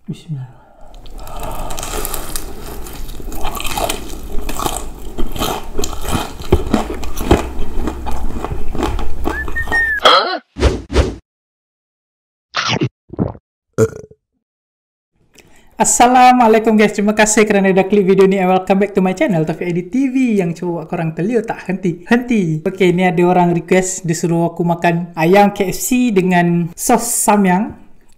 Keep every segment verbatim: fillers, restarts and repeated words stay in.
Bismillah. Assalamualaikum guys, terima kasih kerana dah klik video ni and welcome back to my channel Taufik Edit T V yang cuba korang telio tak henti henti. Ok, ni ada orang request dia suruh aku makan ayam K F C dengan sos samyang.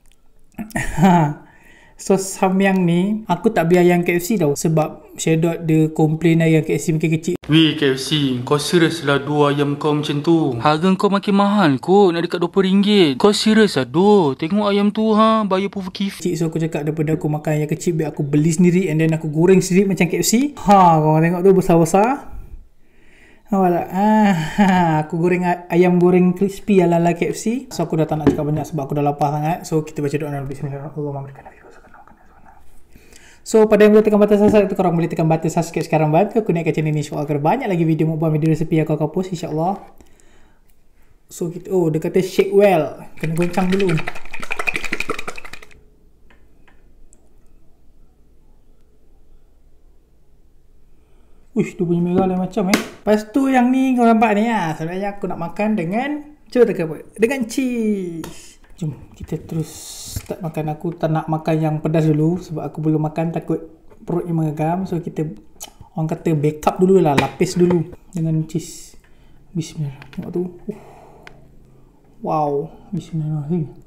Sos samyang ni aku tak beli ayam K F C tau, sebab Shadot dia komplain ayam K F C makin kecil. Weh K F C, kau serius lah dua ayam kau macam tu? Harga kau makin mahal kot, nak dekat dua puluh ringgit. Kau serius lah doh? Tengok ayam tu ha, bayar pun kif. So aku cakap daripada aku makan ayam kecil, biar aku beli sendiri and then aku goreng sendiri macam K F C. Ha, kau tengok tu besar-besar. Wala, ah, aku goreng ayam goreng crispy ala-ala K F C. So aku dah tak nak cakap banyak sebab aku dah lapar sangat. So kita baca doa Nabi Bismillahirrahmanirrahim. So pada yang boleh tekan button subscribe tu, korang boleh tekan button subscribe sekarang bantu aku naikkan channel ni insyaAllah agar banyak lagi video mukbang, video resepi yang kau akan post insyaAllah. So kita, oh dia kata shake well, kena goncang dulu. Uish, dia punya merah lain macam eh. Lepas tu yang ni kau nampak ni lah, sebenarnya aku nak makan dengan, cuba tekan apa? Dengan cheese. Jom kita terus start makan. Aku tak nak makan yang pedas dulu sebab aku belum makan, takut perutnya mengegam. So kita, orang kata backup dulu lah, lapis dulu dengan cheese. Bismillah. Tengok tu. uh. Wow. Bismillahirrahmanirrahim.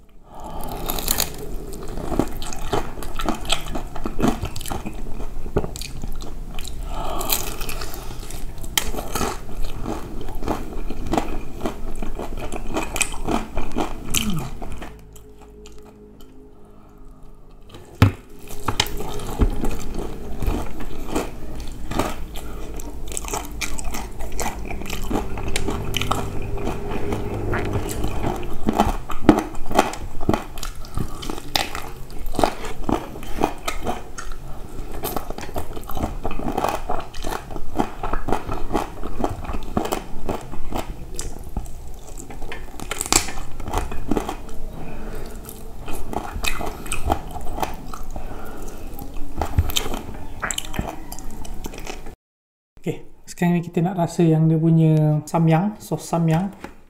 Okay, sekarang ni kita nak rasa yang dia punya samyang, sos samyang.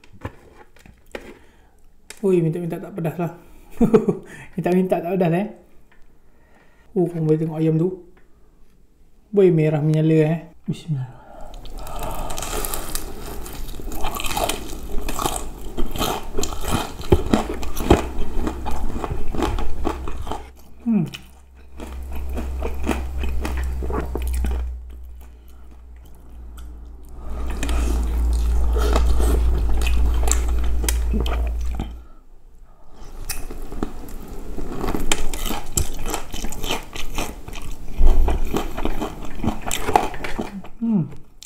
Ui, minta-minta tak pedas lah. Minta-minta tak pedas eh. Oh, korang boleh tengok ayam tu. Boy, merah menyala eh. Bismillah. Hmm. Hmm.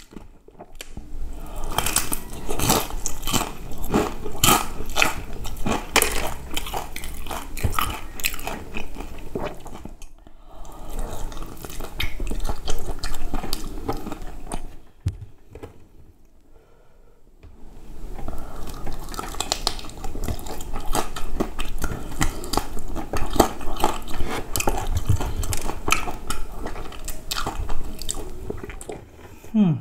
Hmm.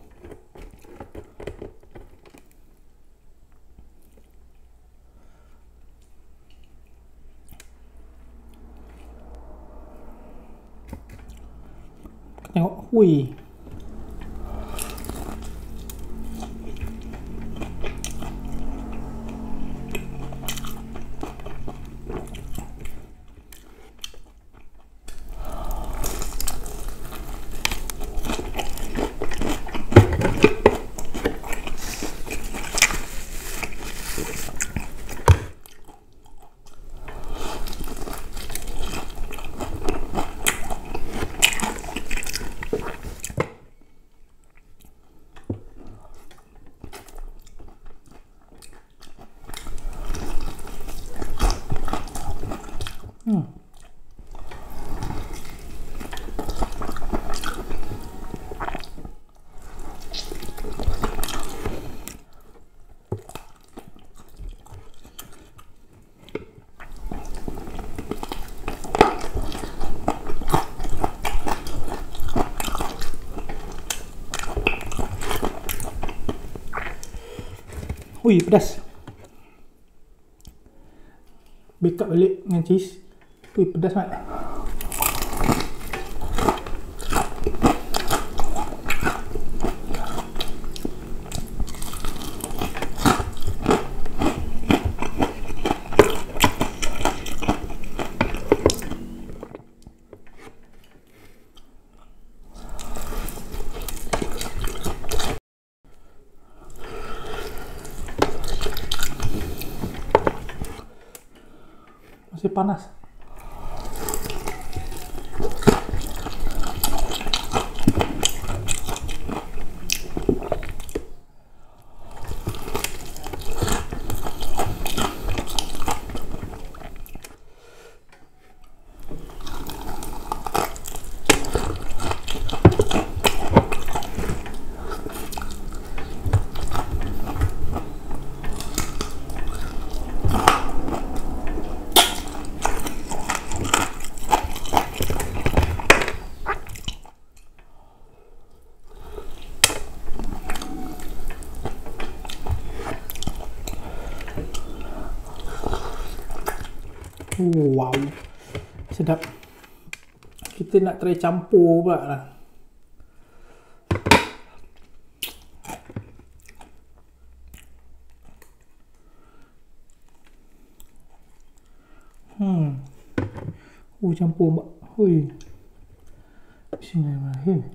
Tengok, hui. Hmm. Ui, pedas. Backup balik dengan cheese. Ui, pedas mat. Masih panas. Wow, sedap. Kita nak try campur pula lah. Hmm. Oh, campur mbak. Hui. Bismillahirrahmanirrahim.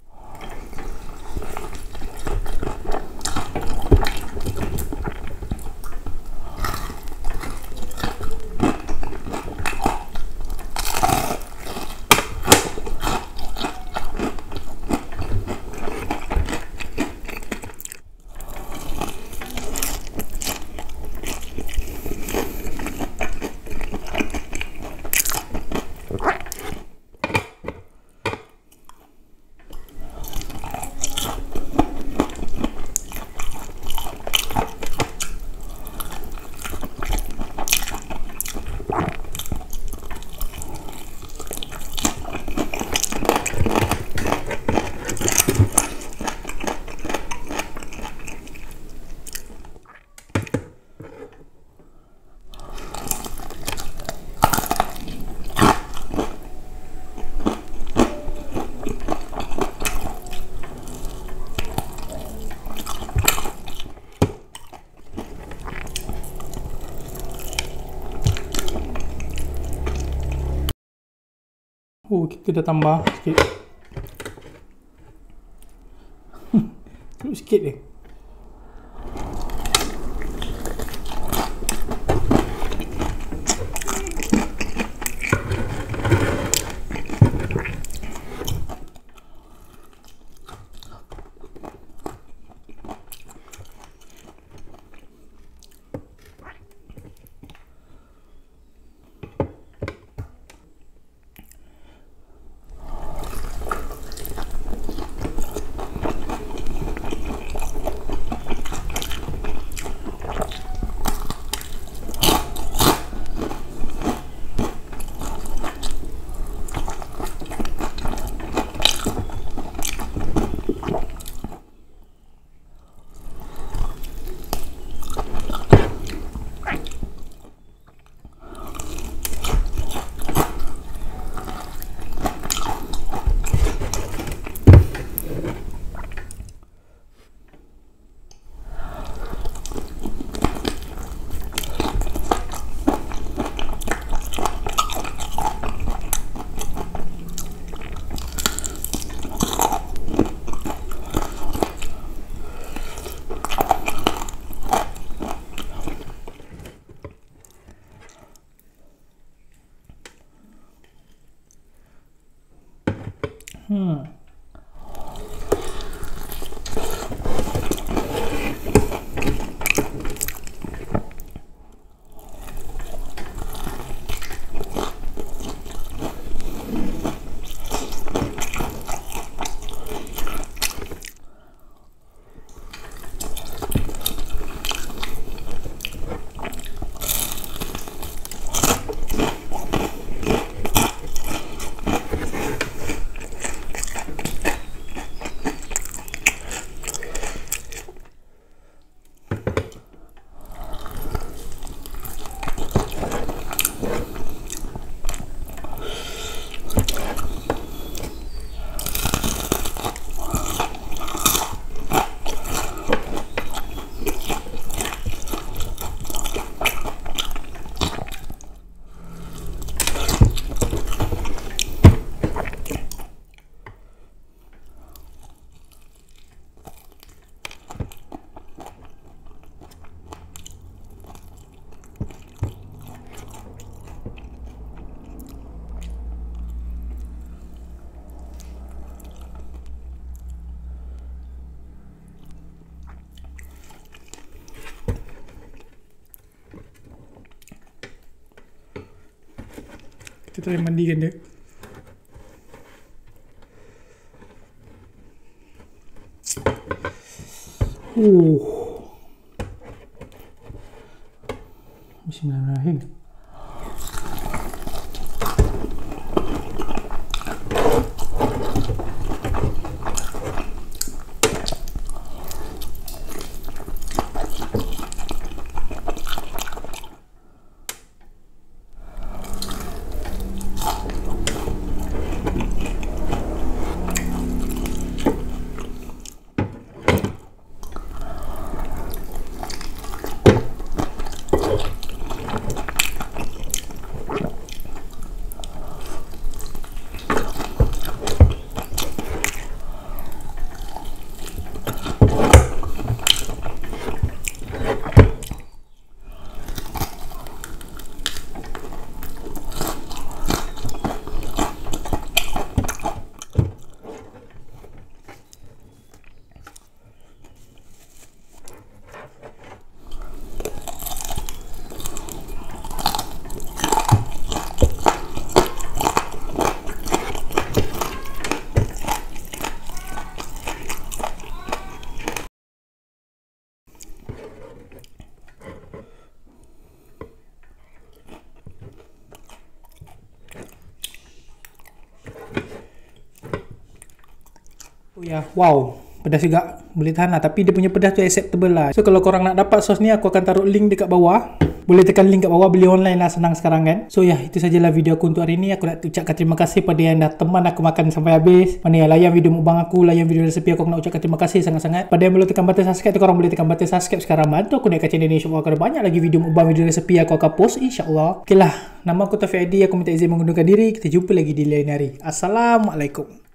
Oh, kita dah tambah sikit. Cukup sikit je. Hmm. Kita try mandikan dia. Uh. Bismillahirrahmanirrahim. Oh ya, wow, pedas juga, boleh tahan lah. Tapi dia punya pedas tu acceptable lah. So kalau korang nak dapat sos ni, aku akan taruh link dekat bawah. Boleh tekan link kat bawah, beli online lah, senang sekarang kan. So ya, itu sajalah video aku untuk hari ni. Aku nak ucapkan terima kasih pada yang dah teman aku makan sampai habis. Mana yang layan video mukbang aku, layan video resepi aku, aku nak ucapkan terima kasih sangat-sangat. Pada yang belum tekan button subscribe tu, korang boleh tekan button subscribe sekarang. Bantu aku naikkan channel ni, insyaAllah akan ada banyak lagi video mukbang, video resepi aku akan post, insyaAllah. Okay lah, nama aku Taufik Adi, aku minta izin mengundurkan diri. Kita jumpa lagi di lain hari. Assalamualaikum.